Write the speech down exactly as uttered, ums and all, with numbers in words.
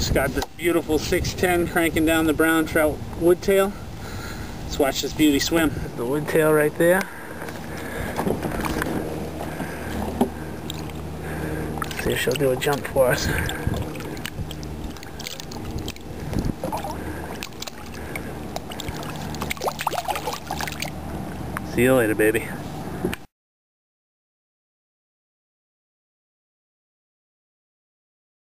Just got this beautiful six ten cranking down the brown trout woodtail. Let's watch this beauty swim. The woodtail right there. See if she'll do a jump for us. See you later, baby.